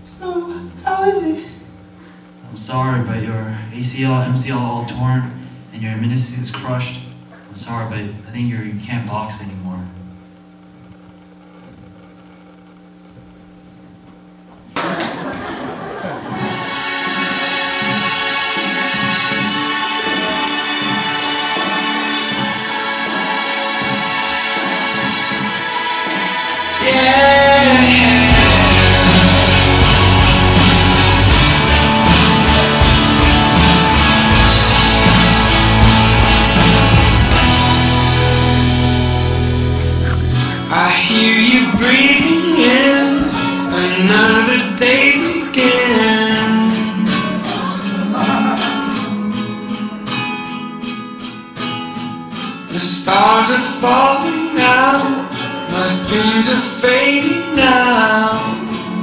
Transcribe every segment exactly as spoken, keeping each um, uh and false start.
So, how is it? I'm sorry, but your A C L, M C L all torn, and your meniscus is crushed. I'm sorry, but I think you're, you can't box anymore. I hear you breathing in, another day begins. The stars are falling now, my dreams are fading now,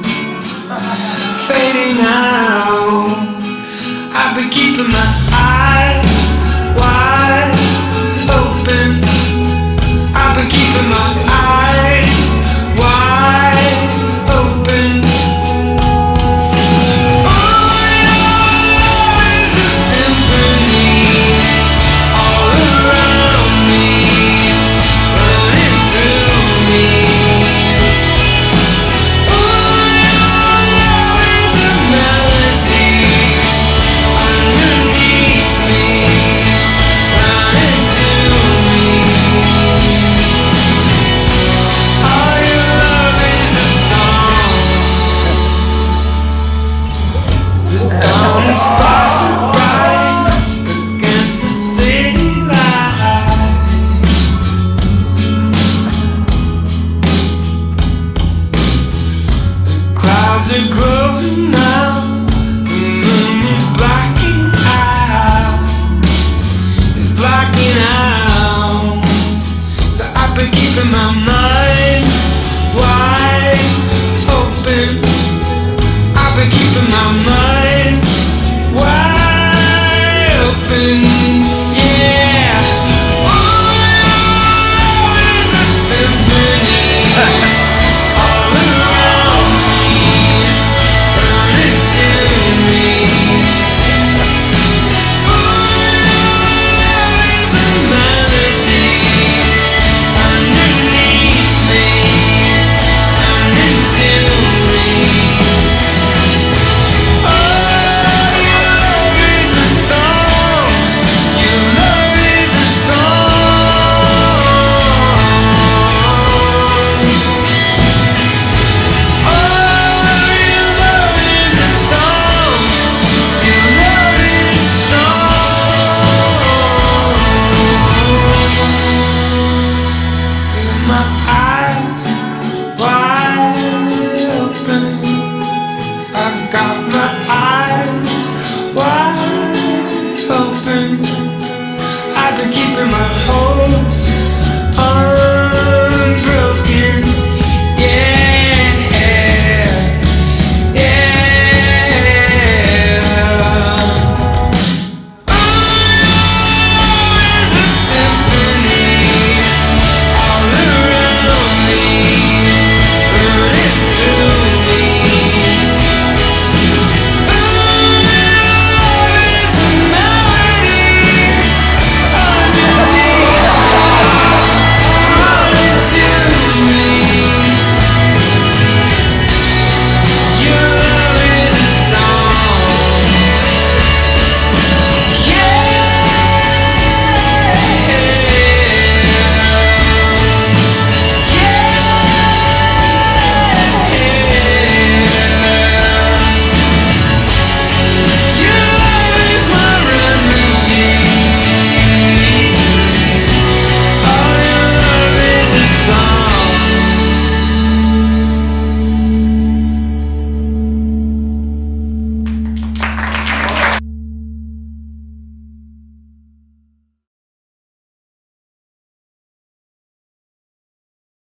fading now. I've been keeping my eyes wide open, I've been keeping my eyes wide open. All in all is a symphony all around me, running through me. All in all is a melody underneath me, running to me. All your love is a song. The dawn is fire bright against the city light. The clouds are growing